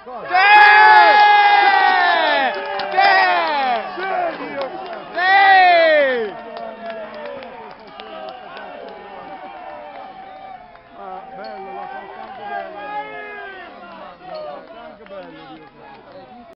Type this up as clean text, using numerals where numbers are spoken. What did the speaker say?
Bello, la fa anche bello. La fa anche bello, Dio.